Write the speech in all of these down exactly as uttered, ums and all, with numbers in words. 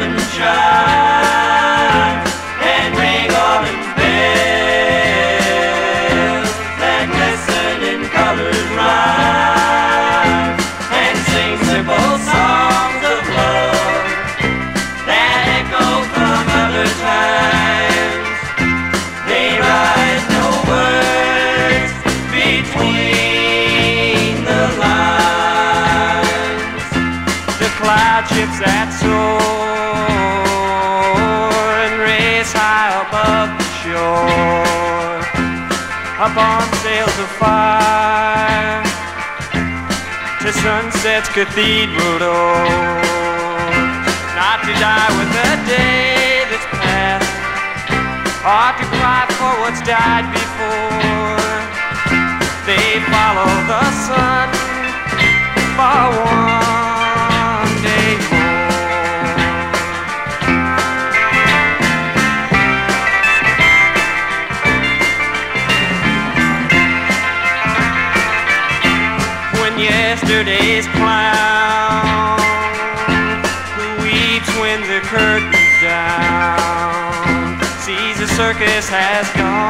and chimes and ring orange bells that glisten in colored rhyme and sing simple songs of love that echo from other times. They write no words between the lines. The cloud ships that soar and race high above the shore, upon sails of fire to sunset's cathedral door. Not to die with the day that's past, or to cry for what's died before. They follow the sun for one day more. When yesterday's clown who weeps when the curtain's down sees the circus has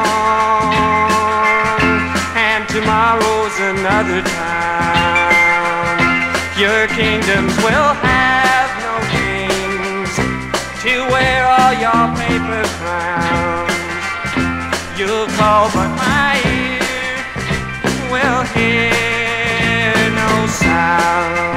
gone and tomorrow's another town. Your kingdoms will have no kings to wear all your paper crowns. You'll call but my ear will hear no sound.